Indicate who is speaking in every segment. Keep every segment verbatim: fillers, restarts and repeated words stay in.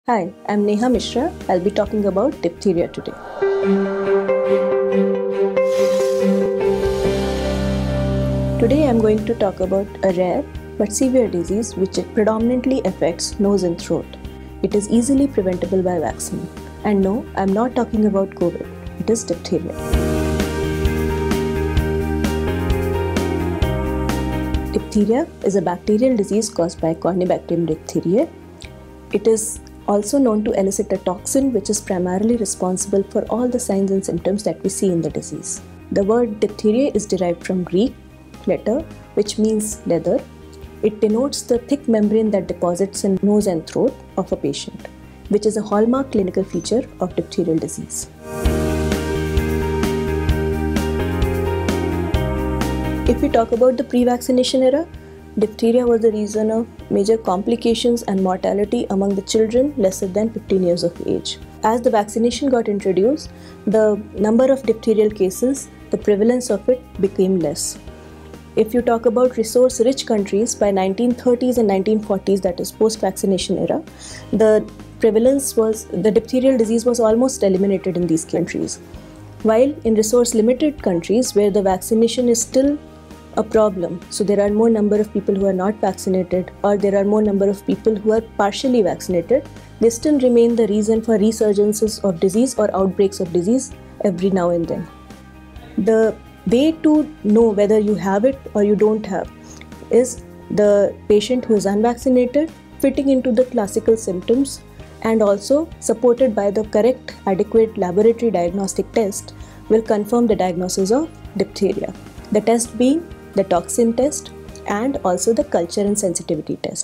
Speaker 1: Hi, I'm Neha Mishra. I'll be talking about diphtheria today. Today I'm going to talk about a rare but severe disease which predominantly affects nose and throat. It is easily preventable by vaccine. And no, I'm not talking about COVID. It is diphtheria. Diphtheria is a bacterial disease caused by Corynebacterium diphtheriae. It is also known to elicit a toxin which is primarily responsible for all the signs and symptoms that we see in the disease. The word diphtheria is derived from Greek letter which means leather. It denotes the thick membrane that deposits in nose and throat of a patient, which is a hallmark clinical feature of diphtheриal disease. If we talk about the pre-vaccination era, diphtheria was the reason of major complications and mortality among the children lesser than fifteen years of age. As the vaccination got introduced, the number of diphtherial cases, the prevalence of it became less. If you talk about resource-rich countries, by nineteen thirties and nineteen forties, that is post-vaccination era, the prevalence was, the diphtherial disease was almost eliminated in these countries. While in resource-limited countries where the vaccination is still a problem, so there are more number of people who are not vaccinated, or there are more number of people who are partially vaccinated, they still remain the reason for resurgences of disease or outbreaks of disease every now and then. The way to know whether you have it or you don't have is the patient who is unvaccinated fitting into the classical symptoms and also supported by the correct adequate laboratory diagnostic test will confirm the diagnosis of diphtheria. The test being the toxin test and also the culture and sensitivity test.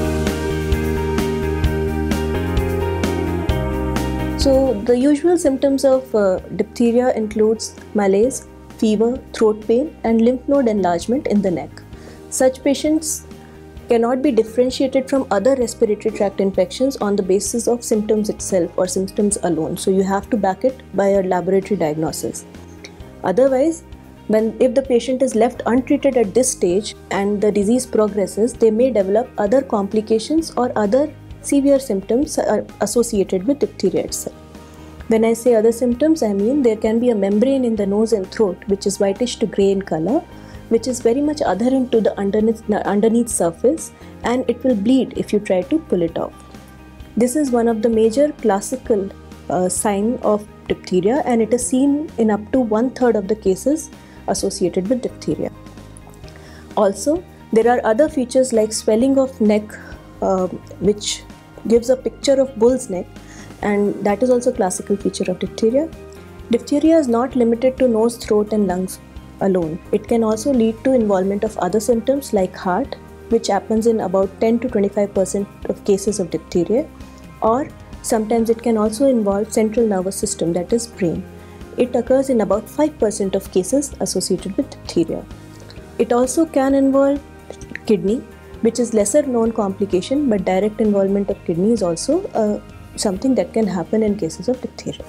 Speaker 1: So the usual symptoms of uh, diphtheria includes malaise, fever, throat pain and lymph node enlargement in the neck. Such patients cannot be differentiated from other respiratory tract infections on the basis of symptoms itself or symptoms alone. So you have to back it by a laboratory diagnosis. Otherwise, when if the patient is left untreated at this stage and the disease progresses, they may develop other complications or other severe symptoms associated with diphtheria itself. When I say other symptoms, I mean there can be a membrane in the nose and throat which is whitish to grey in color, which is very much adherent to the underneath, underneath surface, and it will bleed if you try to pull it off. This is one of the major classical uh, sign of diphtheria, and it is seen in up to one third of the cases associated with diphtheria. Also, there are other features like swelling of neck, uh, which gives a picture of bull's neck, and that is also a classical feature of diphtheria. Diphtheria is not limited to nose, throat and lungs alone. It can also lead to involvement of other symptoms like heart, which happens in about ten to twenty-five percent of cases of diphtheria, or sometimes it can also involve central nervous system, that is brain. It occurs in about five percent of cases associated with diphtheria. It also can involve kidney, which is lesser known complication, but direct involvement of kidney is also uh, something that can happen in cases of diphtheria.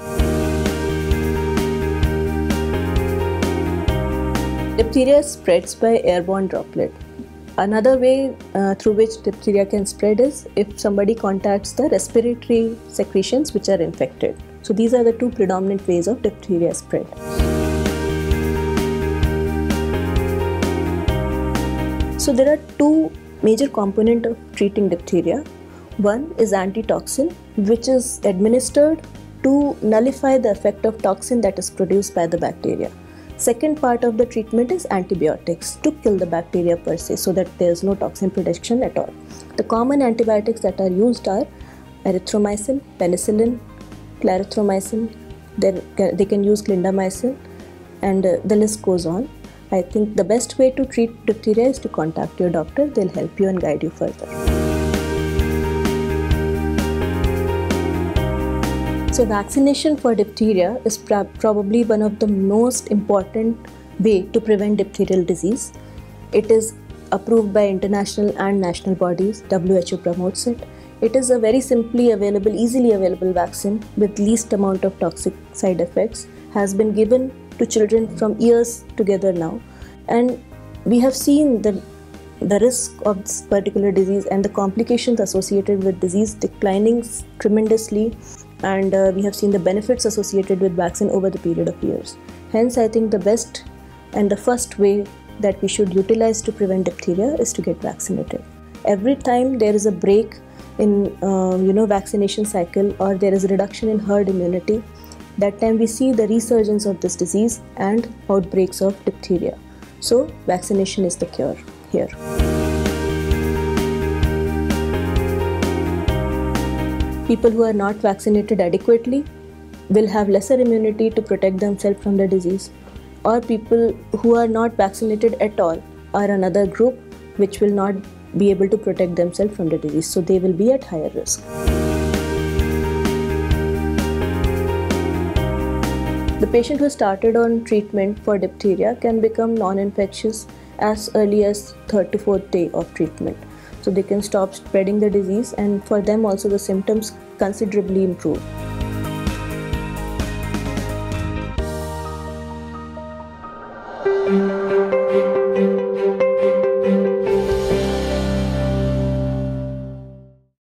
Speaker 1: Diphtheria spreads by airborne droplet. Another way uh, through which diphtheria can spread is if somebody contacts the respiratory secretions which are infected. So these are the two predominant ways of diphtheria spread. So there are two major components of treating diphtheria. One is antitoxin, which is administered to nullify the effect of toxin that is produced by the bacteria. Second part of the treatment is antibiotics to kill the bacteria per se, so that there is no toxin production at all. The common antibiotics that are used are erythromycin, penicillin, clarithromycin, they can use clindamycin, and uh, the list goes on. I think the best way to treat diphtheria is to contact your doctor. They'll help you and guide you further. So vaccination for diphtheria is pro probably one of the most important way to prevent diphtherial disease. It is approved by international and national bodies. W H O promotes it. It is a very simply available, easily available vaccine with least amount of toxic side effects, has been given to children from years together now. And we have seen the the risk of this particular disease and the complications associated with disease declining tremendously, and uh, we have seen the benefits associated with vaccine over the period of years. Hence, I think the best and the first way that we should utilize to prevent diphtheria is to get vaccinated. Every time there is a break in uh, you know vaccination cycle, or there is a reduction in herd immunity, that time we see the resurgence of this disease and outbreaks of diphtheria. So vaccination is the cure here. People who are not vaccinated adequately will have lesser immunity to protect themselves from the disease, or people who are not vaccinated at all are another group which will not be able to protect themselves from the disease, so they will be at higher risk. The patient who started on treatment for diphtheria can become non-infectious as early as third to fourth day of treatment. So they can stop spreading the disease, and for them also the symptoms considerably improve.